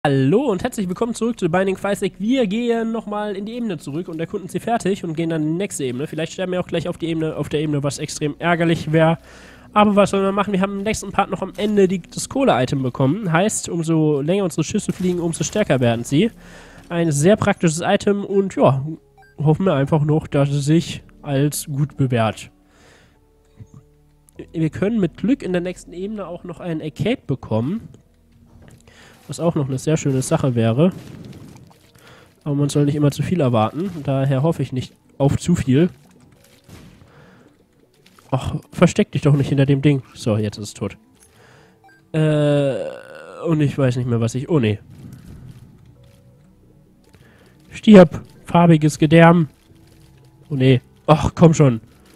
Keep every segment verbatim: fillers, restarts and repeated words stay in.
Hallo und herzlich willkommen zurück zu Binding of Isaac. Wir gehen nochmal in die Ebene zurück und erkunden sie fertig und gehen dann in die nächste Ebene. Vielleicht sterben wir auch gleich auf die Ebene, auf der Ebene, was extrem ärgerlich wäre. Aber was sollen wir machen? Wir haben im nächsten Part noch am Ende die, das Kohle-Item bekommen. Heißt, umso länger unsere Schüsse fliegen, umso stärker werden sie. Ein sehr praktisches Item und ja, hoffen wir einfach noch, dass es sich als gut bewährt. Wir können mit Glück in der nächsten Ebene auch noch einen Arcade bekommen. Was auch noch eine sehr schöne Sache wäre. Aber man soll nicht immer zu viel erwarten. Daher hoffe ich nicht auf zu viel. Ach, versteck dich doch nicht hinter dem Ding. So, jetzt ist es tot. Äh, und ich weiß nicht mehr, was ich... Oh, nee. Stirb! Farbiges Gedärm! Oh, nee. Ach, komm schon.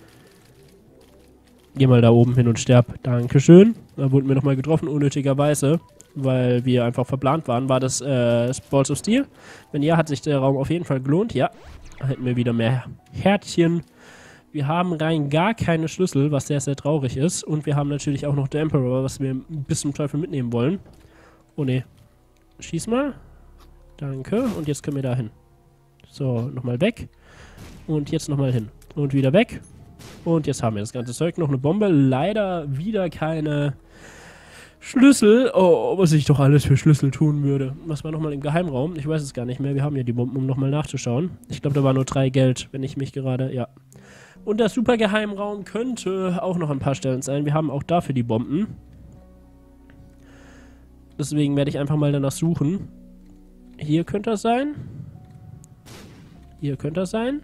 Geh mal da oben hin und sterb. Dankeschön. Da wurden wir nochmal getroffen, unnötigerweise. Weil wir einfach verplant waren. War das äh, Balls of Steel? Wenn ja, hat sich der Raum auf jeden Fall gelohnt. Ja, da hätten wir wieder mehr Herzchen. Wir haben rein gar keine Schlüssel, was sehr, sehr traurig ist. Und wir haben natürlich auch noch der Emperor, was wir bis zum Teufel mitnehmen wollen. Oh ne. Schieß mal. Danke. Und jetzt können wir da hin. So, nochmal weg. Und jetzt nochmal hin. Und wieder weg. Und jetzt haben wir das ganze Zeug. Noch eine Bombe. Leider wieder keine... Schlüssel, oh, was ich doch alles für Schlüssel tun würde. Was war nochmal im Geheimraum? Ich weiß es gar nicht mehr. Wir haben ja die Bomben, um nochmal nachzuschauen. Ich glaube, da war nur drei Geld, wenn ich mich gerade, ja. Und der Supergeheimraum könnte auch noch an ein paar Stellen sein. Wir haben auch dafür die Bomben. Deswegen werde ich einfach mal danach suchen. Hier könnte er sein. Hier könnte er sein.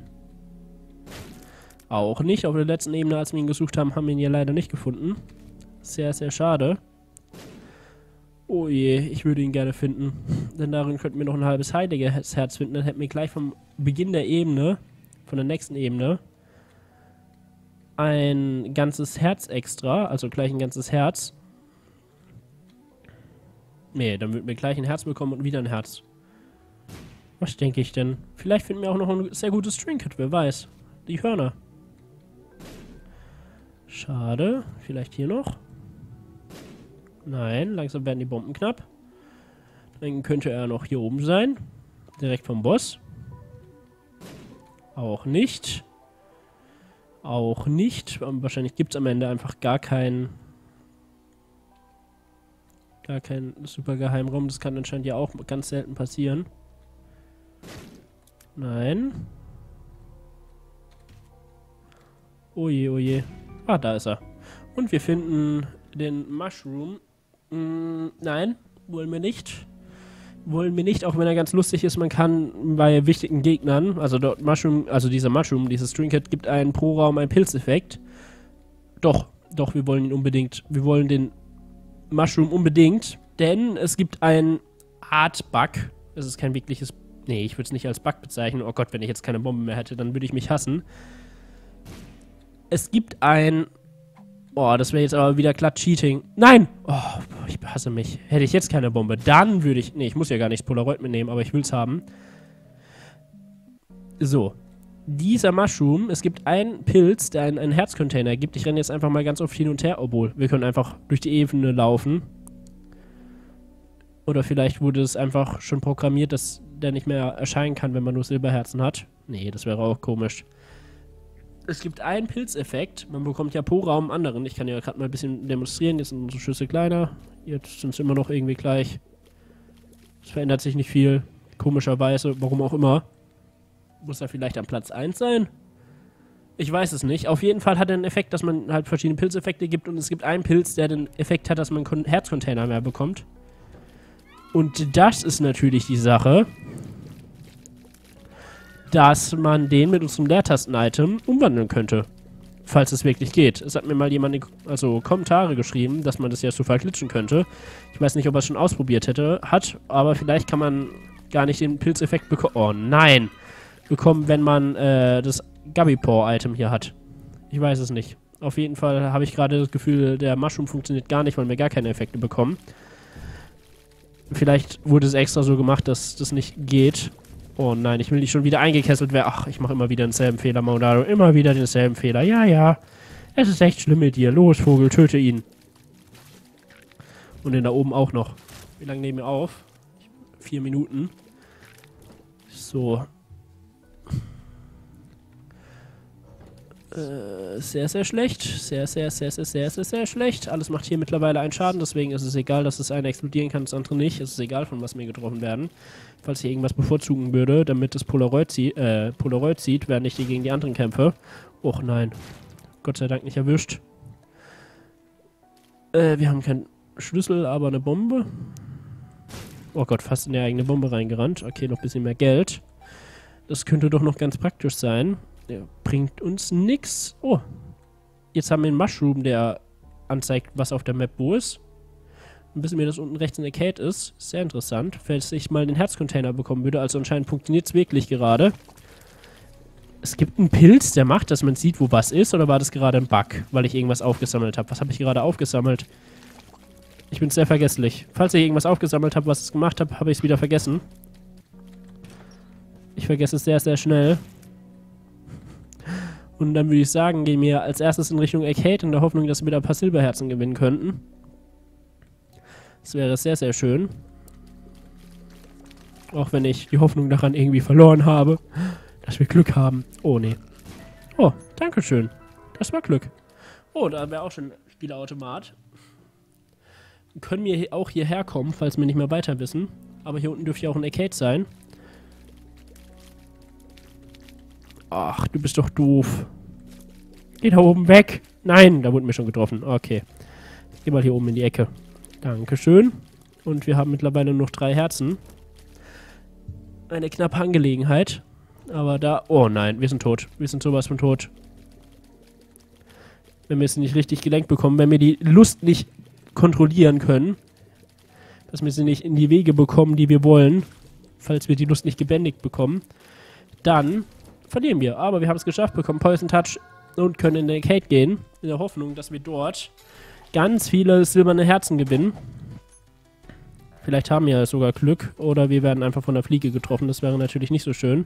Auch nicht. Auf der letzten Ebene, als wir ihn gesucht haben, haben wir ihn ja leider nicht gefunden. Sehr, sehr schade. Oh je, ich würde ihn gerne finden. Denn darin könnten wir noch ein halbes heiliges Herz finden. Dann hätten wir gleich vom Beginn der Ebene, von der nächsten Ebene, ein ganzes Herz extra. Also gleich ein ganzes Herz. Nee, dann würden wir gleich ein Herz bekommen und wieder ein Herz. Was denke ich denn? Vielleicht finden wir auch noch ein sehr gutes Trinket, wer weiß. Die Hörner. Schade. Vielleicht hier noch. Nein, langsam werden die Bomben knapp. Dann könnte er noch hier oben sein. Direkt vom Boss. Auch nicht. Auch nicht. Wahrscheinlich gibt es am Ende einfach gar keinen... Gar keinen super Geheimraum. Das kann anscheinend ja auch ganz selten passieren. Nein. Oje, oje. Ah, da ist er. Und wir finden den Mushroom. Mm, nein, wollen wir nicht. Wollen wir nicht, auch wenn er ganz lustig ist. Man kann bei wichtigen Gegnern, also dort Mushroom, also dieser Mushroom, dieses Trinket, gibt einen pro Raum einen Pilzeffekt. Doch, doch, wir wollen ihn unbedingt. Wir wollen den Mushroom unbedingt, denn es gibt einen Art Bug. Es ist kein wirkliches, nee, ich würde es nicht als Bug bezeichnen. Oh Gott, wenn ich jetzt keine Bombe mehr hätte, dann würde ich mich hassen. Es gibt ein... Oh, das wäre jetzt aber wieder glatt Cheating. Nein! Oh, ich hasse mich. Hätte ich jetzt keine Bombe, dann würde ich... Nee, ich muss ja gar nicht Polaroid mitnehmen, aber ich will es haben. So. Dieser Mushroom, es gibt einen Pilz, der einen, einen Herzcontainer gibt. Ich renne jetzt einfach mal ganz oft hin und her, obwohl wir können einfach durch die Ebene laufen. Oder vielleicht wurde es einfach schon programmiert, dass der nicht mehr erscheinen kann, wenn man nur Silberherzen hat. Nee, das wäre auch komisch. Es gibt einen Pilzeffekt. Man bekommt ja pro Raum einen anderen. Ich kann ja gerade mal ein bisschen demonstrieren. Jetzt sind unsere Schüsse kleiner. Jetzt sind sie immer noch irgendwie gleich. Es verändert sich nicht viel. Komischerweise. Warum auch immer. Muss er vielleicht an Platz eins sein? Ich weiß es nicht. Auf jeden Fall hat er einen Effekt, dass man halt verschiedene Pilzeffekte gibt. Und es gibt einen Pilz, der den Effekt hat, dass man einen Herzcontainer mehr bekommt. Und das ist natürlich die Sache, dass man den mit unserem Leertasten-Item umwandeln könnte. Falls es wirklich geht. Es hat mir mal jemand in also Kommentare geschrieben, dass man das ja so verglitschen könnte. Ich weiß nicht, ob er es schon ausprobiert hätte, hat, aber vielleicht kann man gar nicht den Pilzeffekt bekommen. Oh nein! Bekommen, wenn man äh, das Gabbypaw-Item hier hat. Ich weiß es nicht. Auf jeden Fall habe ich gerade das Gefühl, der Mushroom funktioniert gar nicht, weil wir gar keine Effekte bekommen. Vielleicht wurde es extra so gemacht, dass das nicht geht. Oh nein, ich will nicht schon wieder eingekesselt werden. Ach, ich mache immer wieder denselben Fehler, Maudaro. Immer wieder denselben Fehler. Ja, ja. Es ist echt schlimm mit dir. Los, Vogel, töte ihn. Und den da oben auch noch. Wie lange nehmen wir auf? vier Minuten. So. Äh, sehr, sehr schlecht. Sehr, sehr, sehr, sehr, sehr, sehr, sehr schlecht. Alles macht hier mittlerweile einen Schaden, deswegen ist es egal, dass das eine explodieren kann, das andere nicht. Es ist egal, von was mir getroffen werden. Falls ich irgendwas bevorzugen würde, damit das Polaroid, zie äh, Polaroid zieht, während ich die gegen die anderen kämpfe. Och nein. Gott sei Dank nicht erwischt. Äh, wir haben keinen Schlüssel, aber eine Bombe. Oh Gott, fast in die eigene Bombe reingerannt. Okay, noch ein bisschen mehr Geld. Das könnte doch noch ganz praktisch sein. Der bringt uns nix. Oh. Jetzt haben wir einen Mushroom, der anzeigt, was auf der Map wo ist. Und wissen wir, dass unten rechts ein Arcade ist. Sehr interessant. Falls ich mal den Herzcontainer bekommen würde. Also anscheinend funktioniert es wirklich gerade. Es gibt einen Pilz, der macht, dass man sieht, wo was ist. Oder war das gerade ein Bug, weil ich irgendwas aufgesammelt habe? Was habe ich gerade aufgesammelt? Ich bin sehr vergesslich. Falls ich irgendwas aufgesammelt habe, was ich gemacht habe, habe ich es wieder vergessen. Ich vergesse es sehr, sehr schnell. Und dann würde ich sagen, gehen wir als erstes in Richtung Arcade in der Hoffnung, dass wir wieder ein paar Silberherzen gewinnen könnten. Das wäre sehr, sehr schön. Auch wenn ich die Hoffnung daran irgendwie verloren habe, dass wir Glück haben. Oh, nee. Oh, dankeschön. Das war Glück. Oh, da wäre auch schon ein Spielautomat. Können wir auch hierher kommen, falls wir nicht mehr weiter wissen. Aber hier unten dürfte ja auch ein Arcade sein. Ach, du bist doch doof. Geh da oben weg. Nein, da wurde mir schon getroffen. Okay. Geh mal hier oben in die Ecke. Dankeschön. Und wir haben mittlerweile noch drei Herzen. Eine knappe Angelegenheit. Aber da... Oh nein, wir sind tot. Wir sind sowas von tot. Wenn wir es nicht richtig gelenkt bekommen, wenn wir die Lust nicht kontrollieren können, dass wir sie nicht in die Wege bekommen, die wir wollen, falls wir die Lust nicht gebändigt bekommen, dann verlieren wir. Aber wir haben es geschafft, bekommen Poison Touch und können in den Arcade gehen, in der Hoffnung, dass wir dort ganz viele silberne Herzen gewinnen. Vielleicht haben wir sogar Glück oder wir werden einfach von der Fliege getroffen. Das wäre natürlich nicht so schön.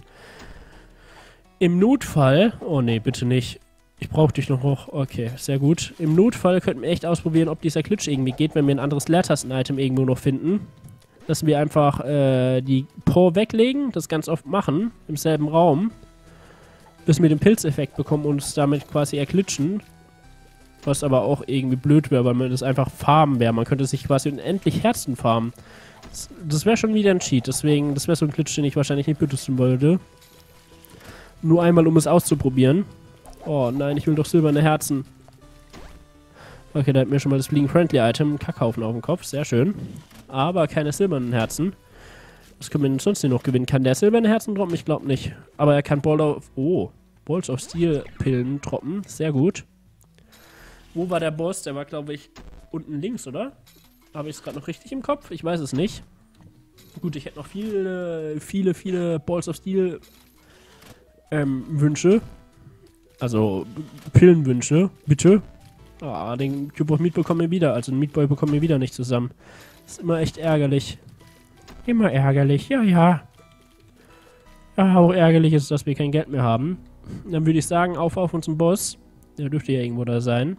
Im Notfall... Oh nee, bitte nicht. Ich brauche dich noch hoch. Okay, sehr gut. Im Notfall könnten wir echt ausprobieren, ob dieser Glitch irgendwie geht, wenn wir ein anderes Leertasten-Item irgendwo noch finden. Dass wir einfach äh, die Pro weglegen, das ganz oft machen, im selben Raum, bis wir den Pilzeffekt bekommen und uns damit quasi erglitschen. Was aber auch irgendwie blöd wäre, weil man das einfach farmen wäre. Man könnte sich quasi unendlich Herzen farmen. Das, das wäre schon wieder ein Cheat, deswegen, das wäre so ein Glitch, den ich wahrscheinlich nicht benutzen wollte. Nur einmal, um es auszuprobieren. Oh nein, ich will doch silberne Herzen. Okay, da hat mir schon mal das Fliegen-Friendly-Item. Kackhaufen auf dem Kopf, sehr schön. Aber keine silbernen Herzen. Was können wir denn sonst hier noch gewinnen? Kann der silberne Herzen droppen? Ich glaube nicht. Aber er kann Ball of... Oh, Balls of Steel-Pillen droppen. Sehr gut. Wo war der Boss? Der war, glaube ich, unten links, oder? Habe ich es gerade noch richtig im Kopf? Ich weiß es nicht. Gut, ich hätte noch viele, viele, viele Balls of Steel ähm, Wünsche. Also, Pillenwünsche. Bitte. Ah, den Cube of Meat bekommen wir wieder. Also, den Meat Boy bekommen wir wieder nicht zusammen. Das ist immer echt ärgerlich. Immer ärgerlich. Ja, ja. Ja, auch ärgerlich ist, dass wir kein Geld mehr haben. Dann würde ich sagen, auf auf unseren Boss. Der dürfte ja irgendwo da sein.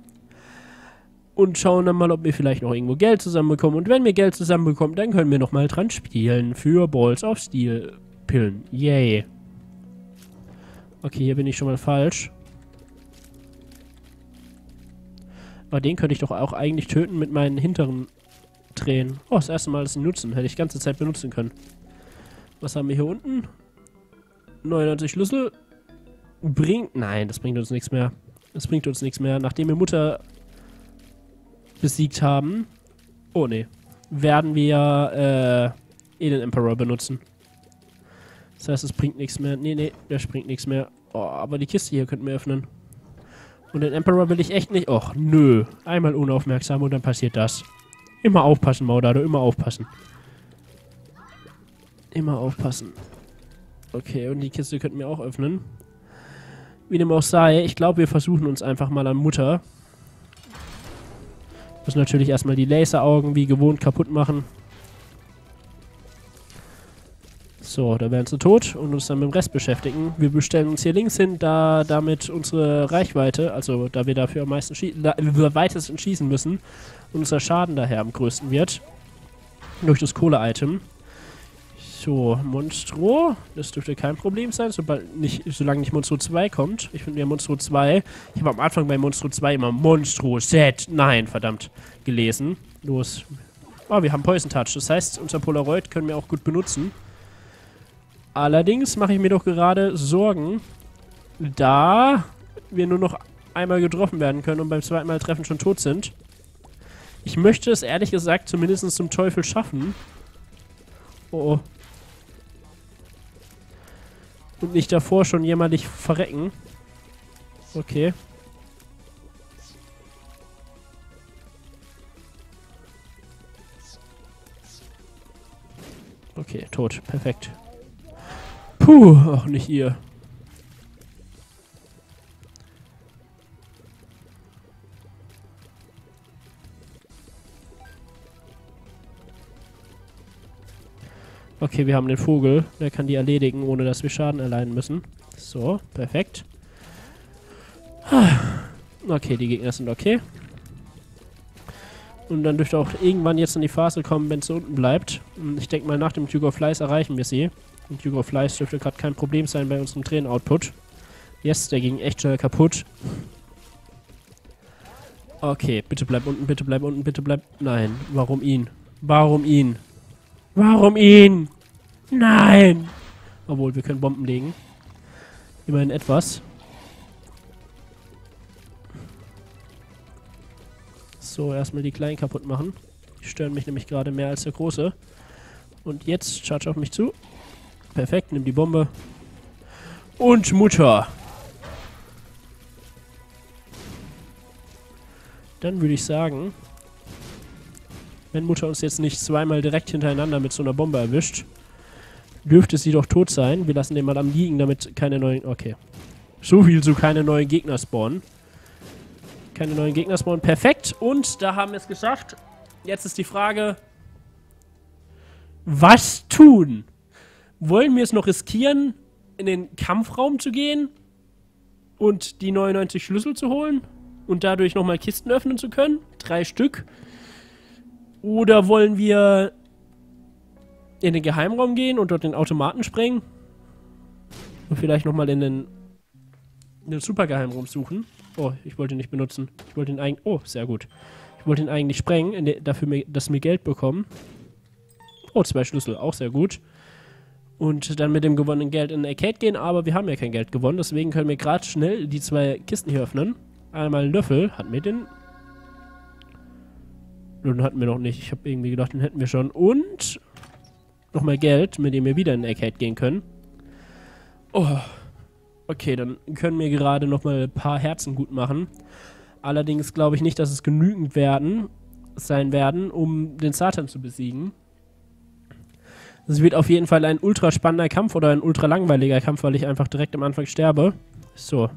Und schauen dann mal, ob wir vielleicht noch irgendwo Geld zusammenbekommen. Und wenn wir Geld zusammenbekommen, dann können wir nochmal dran spielen für Balls of Steel Pillen. Yay. Okay, hier bin ich schon mal falsch. Aber den könnte ich doch auch eigentlich töten mit meinen hinteren Tränen. Oh, das erste Mal, dass sie nutzen. Hätte ich die ganze Zeit benutzen können. Was haben wir hier unten? neunundneunzig Schlüssel. Bringt... Nein, das bringt uns nichts mehr. Das bringt uns nichts mehr. Nachdem wir Mutter besiegt haben... Oh, nee. Werden wir äh, eh den Emperor benutzen. Das heißt, es bringt nichts mehr. Nee, nee, der bringt nichts mehr. Oh, aber die Kiste hier könnten wir öffnen. Und den Emperor will ich echt nicht... Och, nö. Einmal unaufmerksam und dann passiert das. Immer aufpassen, Maudado. Immer aufpassen. Immer aufpassen. Okay, und die Kiste könnten wir auch öffnen. Wie dem auch sei, ich glaube, wir versuchen uns einfach mal an Mutter. Müssen natürlich erstmal die Laseraugen wie gewohnt kaputt machen. So, da wären sie tot und uns dann mit dem Rest beschäftigen. Wir bestellen uns hier links hin, da damit unsere Reichweite, also da wir dafür am meisten schießen, da wir weitesten schießen müssen und unser Schaden daher am größten wird. Durch das Kohle-Item. So, Monstro. Das dürfte kein Problem sein, sobald nicht, solange nicht Monstro zwei kommt. Ich finde mir Monstro zwei. Ich habe am Anfang bei Monstro zwei immer Monstro Z. Nein, verdammt. Gelesen. Los. Oh, wir haben Poison Touch. Das heißt, unser Polaroid können wir auch gut benutzen. Allerdings mache ich mir doch gerade Sorgen, da wir nur noch einmal getroffen werden können und beim zweiten Mal treffen schon tot sind. Ich möchte es ehrlich gesagt zumindest zum Teufel schaffen. Oh, oh. Und nicht davor schon jämmerlich verrecken. Okay. Okay, tot. Perfekt. Puh, auch nicht ihr. Okay, wir haben den Vogel. Der kann die erledigen, ohne dass wir Schaden erleiden müssen. So, perfekt. Okay, die Gegner sind okay. Und dann dürfte auch irgendwann jetzt in die Phase kommen, wenn es unten bleibt. Ich denke mal, nach dem Duke of Flies erreichen wir sie. Und Duke of Flies dürfte gerade kein Problem sein bei unserem Tränen-Output. Yes, der ging echt schnell kaputt. Okay, bitte bleib unten, bitte bleib unten, bitte bleib... Nein, warum ihn? Warum ihn? Warum ihn? Nein! Obwohl, wir können Bomben legen. Immerhin etwas. So, erstmal die Kleinen kaputt machen. Die stören mich nämlich gerade mehr als der Große. Und jetzt charge auf mich zu. Perfekt, nimm die Bombe. Und Mutter. Dann würde ich sagen, wenn Mutter uns jetzt nicht zweimal direkt hintereinander mit so einer Bombe erwischt, dürfte sie doch tot sein. Wir lassen den mal am liegen, damit keine neuen... Okay. So viel zu keine neuen Gegner spawnen. Keine neuen Gegner spawnen. Perfekt. Und da haben wir es geschafft. Jetzt ist die Frage, was tun? Wollen wir es noch riskieren, in den Kampfraum zu gehen und die neunundneunzig Schlüssel zu holen und dadurch nochmal Kisten öffnen zu können? Drei Stück. Oder wollen wir in den Geheimraum gehen und dort den Automaten sprengen? Und vielleicht nochmal in den, in den Super-Geheimraum suchen. Oh, ich wollte ihn nicht benutzen. Ich wollte ihn eigentlich... Oh, sehr gut. Ich wollte ihn eigentlich sprengen, in de, dafür, dass wir Geld bekommen. Oh, zwei Schlüssel. Auch sehr gut. Und dann mit dem gewonnenen Geld in den Arcade gehen. Aber wir haben ja kein Geld gewonnen. Deswegen können wir gerade schnell die zwei Kisten hier öffnen. Einmal einen Löffel. Hatten wir den... Den hatten wir noch nicht. Ich habe irgendwie gedacht, den hätten wir schon. Und nochmal Geld, mit dem wir wieder in den Arcade gehen können. Oh. Okay, dann können wir gerade nochmal ein paar Herzen gut machen. Allerdings glaube ich nicht, dass es genügend werden, sein werden, um den Satan zu besiegen. Es wird auf jeden Fall ein ultra spannender Kampf oder ein ultra langweiliger Kampf, weil ich einfach direkt am Anfang sterbe. So.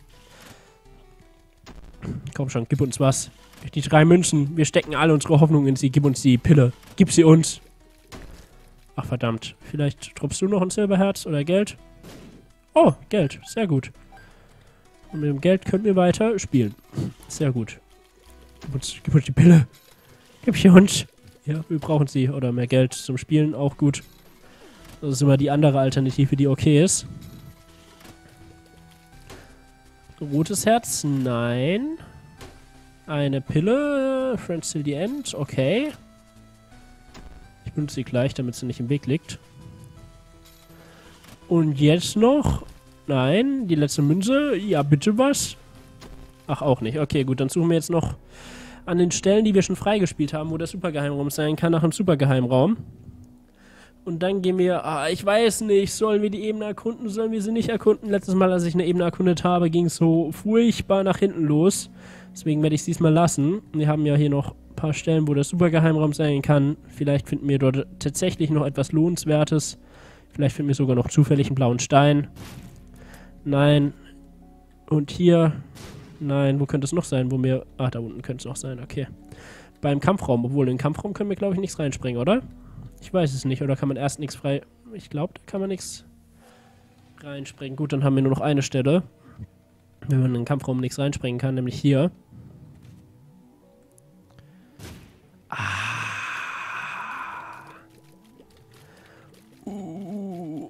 Komm schon, gib uns was. Die drei Münzen. Wir stecken alle unsere Hoffnung in sie. Gib uns die Pille. Gib sie uns. Ach, verdammt. Vielleicht droppst du noch ein Silberherz oder Geld? Oh, Geld. Sehr gut. Und mit dem Geld können wir weiter spielen. Sehr gut. Gib uns, gib uns die Pille. Gib sie uns. Ja, wir brauchen sie. Oder mehr Geld zum Spielen. Auch gut. Das ist immer die andere Alternative, die okay ist. Rotes Herz? Nein. Eine Pille. Friends till the end. Okay. Ich benutze sie gleich, damit sie nicht im Weg liegt. Und jetzt noch... Nein, die letzte Münze. Ja, bitte was? Ach, auch nicht. Okay, gut, dann suchen wir jetzt noch an den Stellen, die wir schon freigespielt haben, wo der Supergeheimraum sein kann, nach dem Supergeheimraum. Und dann gehen wir... Ah, ich weiß nicht. Sollen wir die Ebene erkunden? Sollen wir sie nicht erkunden? Letztes Mal, als ich eine Ebene erkundet habe, ging es so furchtbar nach hinten los. Deswegen werde ich es diesmal lassen. Wir haben ja hier noch ein paar Stellen, wo der Supergeheimraum sein kann. Vielleicht finden wir dort tatsächlich noch etwas Lohnenswertes. Vielleicht finden wir sogar noch zufällig einen blauen Stein. Nein. Und hier. Nein, wo könnte es noch sein? Wo wir... Ah, da unten könnte es noch sein. Okay. Beim Kampfraum. Obwohl, in den Kampfraum können wir, glaube ich, nichts reinspringen, oder? Ich weiß es nicht. Oder kann man erst nichts frei... Ich glaube, da kann man nichts reinspringen. Gut, dann haben wir nur noch eine Stelle. Wenn man in den Kampfraum nichts reinspringen kann, nämlich hier. Ah.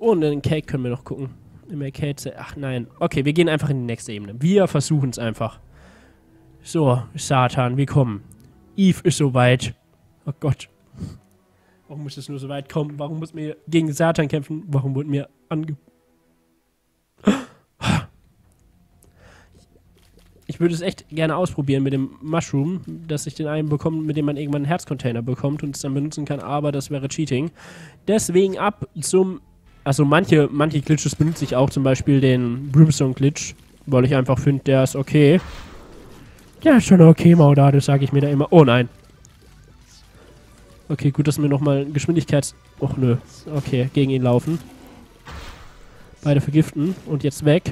Und in den Cake können wir noch gucken. Im Arcade. Ach nein. Okay, wir gehen einfach in die nächste Ebene. Wir versuchen es einfach. So, Satan, wir kommen. Eve ist soweit. Oh Gott. Warum muss es nur so weit kommen? Warum muss mir gegen Satan kämpfen? Warum wurde mir ange... Ich würde es echt gerne ausprobieren mit dem Mushroom, dass ich den einen bekomme, mit dem man irgendwann einen Herzcontainer bekommt und es dann benutzen kann, aber das wäre Cheating. Deswegen ab zum... Also manche, manche Glitches benutze ich auch, zum Beispiel den Brimstone-Glitch, weil ich einfach finde, der ist okay. Der ist schon okay, Mauda, das sage ich mir da immer. Oh nein. Okay, gut, dass wir nochmal Geschwindigkeits... Och nö. Okay, gegen ihn laufen. Beide vergiften und jetzt weg.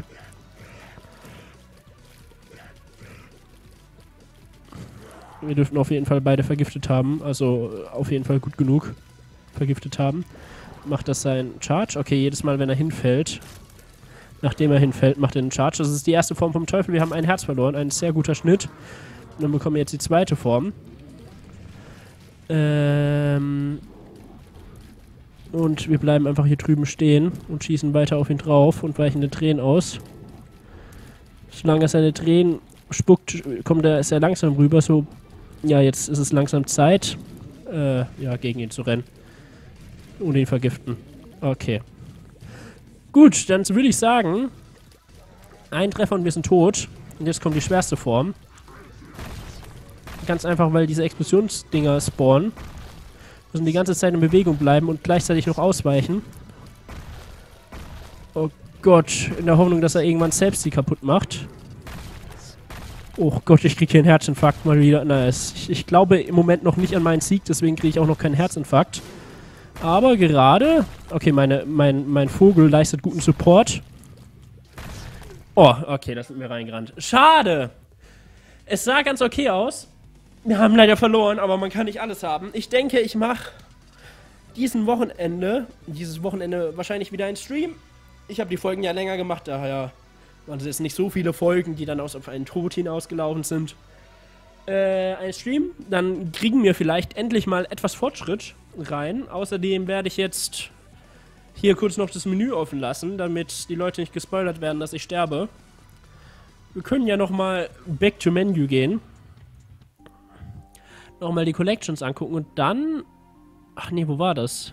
Wir dürften auf jeden Fall beide vergiftet haben. Also auf jeden Fall gut genug vergiftet haben. Macht das sein Charge? Okay, jedes Mal, wenn er hinfällt, nachdem er hinfällt, macht er einen Charge. Das ist die erste Form vom Teufel. Wir haben ein Herz verloren. Ein sehr guter Schnitt. Und dann bekommen wir jetzt die zweite Form. Ähm... Und wir bleiben einfach hier drüben stehen und schießen weiter auf ihn drauf und weichen den Tränen aus. Solange er seine Tränen spuckt, kommt er sehr langsam rüber. So, ja, jetzt ist es langsam Zeit, äh, ja, gegen ihn zu rennen. Und ihn vergiften. Okay. Gut, dann würde ich sagen, ein Treffer und wir sind tot. Und jetzt kommt die schwerste Form. Ganz einfach, weil diese Explosionsdinger spawnen. Müssen die ganze Zeit in Bewegung bleiben und gleichzeitig noch ausweichen. Oh Gott, in der Hoffnung, dass er irgendwann selbst die kaputt macht. Oh Gott, ich kriege hier einen Herzinfarkt mal wieder. Na, es, ich, ich glaube im Moment noch nicht an meinen Sieg, deswegen kriege ich auch noch keinen Herzinfarkt. Aber gerade... Okay, meine, mein, mein Vogel leistet guten Support. Oh, okay, das ist mir reingerannt. Schade! Es sah ganz okay aus. Wir haben leider verloren, aber man kann nicht alles haben. Ich denke, ich mache diesen Wochenende, dieses Wochenende wahrscheinlich wieder einen Stream. Ich habe die Folgen ja länger gemacht, daher waren es jetzt nicht so viele Folgen, die dann aus auf einen Tod hinausgelaufen sind. Äh, ein Stream, dann kriegen wir vielleicht endlich mal etwas Fortschritt rein. Außerdem werde ich jetzt hier kurz noch das Menü offen lassen, damit die Leute nicht gespoilert werden, dass ich sterbe. Wir können ja nochmal back to Menu gehen. Nochmal die Collections angucken und dann... Ach nee, wo war das?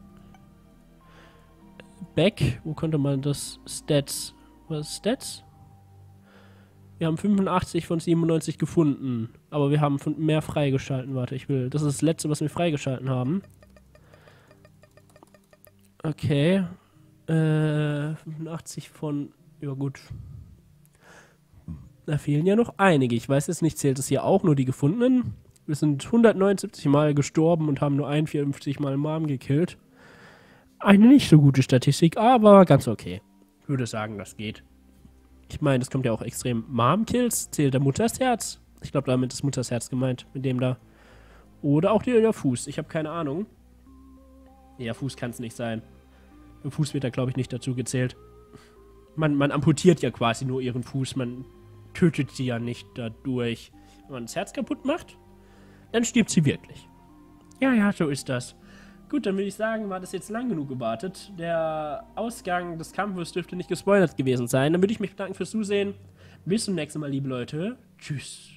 Back, wo konnte man das? Stats. Was Stats? Wir haben fünfundachtzig von siebenundneunzig gefunden. Aber wir haben mehr freigeschalten. Warte, ich will... Das ist das letzte, was wir freigeschalten haben. Okay. Äh, fünfundachtzig von... Ja gut. Da fehlen ja noch einige. Ich weiß jetzt nicht, zählt es hier auch nur die gefundenen? Wir sind hundertneunundsiebzig Mal gestorben und haben nur einundvierzig Mal Mom gekillt. Eine nicht so gute Statistik, aber ganz okay. Ich würde sagen, das geht. Ich meine, das kommt ja auch extrem. Mom-Kills zählt der Mutters Herz. Ich glaube, damit ist Mutters Herz gemeint, mit dem da. Oder auch der, der Fuß. Ich habe keine Ahnung. Ja, Fuß kann es nicht sein. Im Fuß wird da, glaube ich, nicht dazu gezählt. Man, man amputiert ja quasi nur ihren Fuß. Man tötet sie ja nicht dadurch. Wenn man das Herz kaputt macht, dann stirbt sie wirklich. Ja, ja, so ist das. Gut, dann würde ich sagen, war das jetzt lang genug gewartet. Der Ausgang des Kampfes dürfte nicht gespoilert gewesen sein. Dann würde ich mich bedanken fürs Zusehen. Bis zum nächsten Mal, liebe Leute. Tschüss.